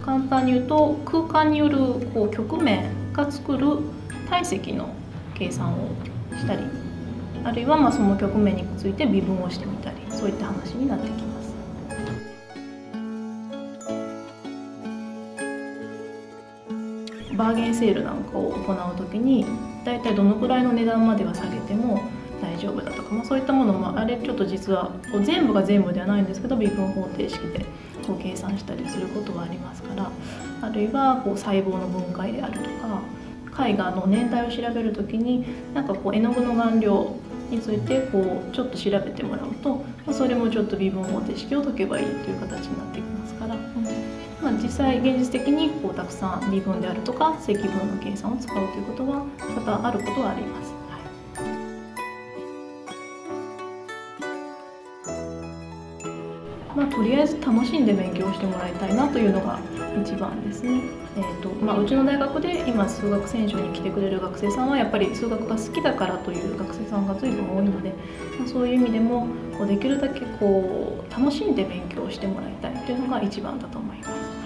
簡単に言うと空間による曲面が作る体積の計算をしたり、あるいはその曲面について微分をしてみたり、そういった話になってきます。バーゲンセールなんかを行う時にだいたいどのくらいの値段までは下げても大丈夫だとか、そういったものもあれちょっと実は全部が全部ではないんですけど微分方程式で計算したりすることはありますから、あるいは細胞の分解であるとか、絵画の年代を調べる時に絵の具の顔料についてちょっと調べてもらうと、それもちょっと微分方程式を解けばいいという形になってきますから、実際現実的にたくさん微分であるとか積分の計算を使うということは多々あることはあります。とりあえず楽しんで勉強してもらいたいなというのが一番ですね。うちの大学で今数学専修に来てくれる学生さんはやっぱり数学が好きだからという学生さんが随分多いので、そういう意味でもできるだけ楽しんで勉強してもらいたいというのが一番だと思います。